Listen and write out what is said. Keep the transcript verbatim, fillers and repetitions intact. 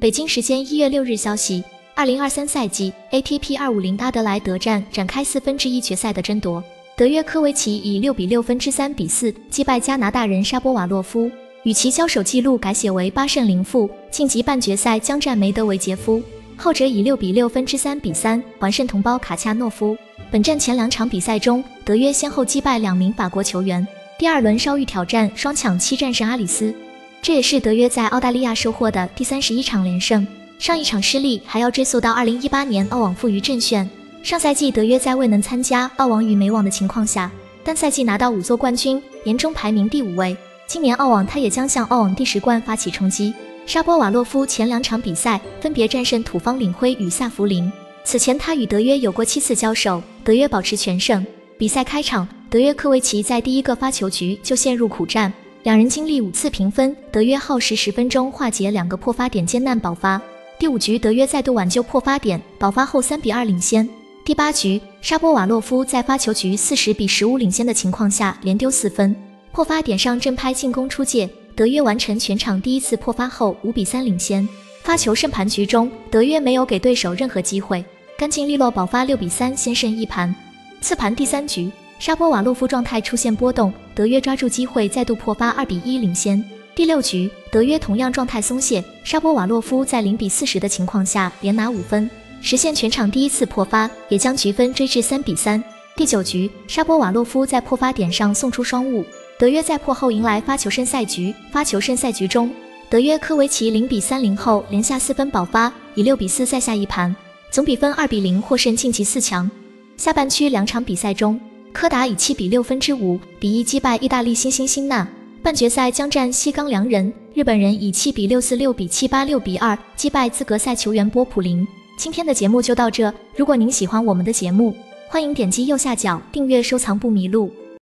北京时间一月六日消息，二零二三赛季 A T P 二五零阿德莱德站展开四分之一决赛的争夺，德约科维奇以六比六分之三比四击败加拿大人沙波瓦洛夫，与其交手纪录改写为八胜零负，晋级半决赛将战梅德韦杰夫。后者以六比六分之三比三完胜同胞卡恰诺夫。本站前两场比赛中，德约先后击败两名法国球员，第二轮稍遇挑战，双抢七战胜阿里斯。这也是德约在澳大利亚收获的第三十一场连胜。上一场失利还要追溯到二零一八年澳网负于阵炫。上赛季德约在未能参加澳网与美网的情况下，单赛季拿到五座冠军，年终排名第五位。今年澳网他也将向澳网第十冠发起冲击。沙波瓦洛夫前两场比赛分别战胜土方领辉与萨弗林。此前他与德约有过七次交手，德约保持全胜。比赛开场，德约科维奇在第一个发球局就陷入苦战。两人经历五次平分，德约耗时十分钟化解两个破发点，艰难保发。第五局德约再度挽救破发点，保发后三比二领先。第八局，沙波瓦洛夫在发球局四十比十五领先的情况下连丢四分，破发点上正拍进攻出界，德约完成全场第一次破发后五比三领先。发球胜盘局中，德约没有给对手任何机会，干净利落保发六比三先胜一盘。次盘第三局，沙波瓦洛夫状态出现波动，德约抓住机会再度破发二比一领先。第六局，德约同样状态松懈，沙波瓦洛夫在零比四十的情况下连拿五分，实现全场第一次破发，也将局分追至三比三。第九局，沙波瓦洛夫在破发点上送出双误，德约在破后迎来发球胜赛局。发球胜赛局中，德约科维奇零比三零后连下四分保发，以六比四再下一盘，总比分二比零获胜晋级四强。下半区两场比赛中，柯达以七比六分之五比一击败意大利新星辛纳，半决赛将战西冈良人，日本人以七比六四六比七八六比二击败资格赛球员波普林。今天的节目就到这，如果您喜欢我们的节目，欢迎点击右下角订阅收藏不迷路。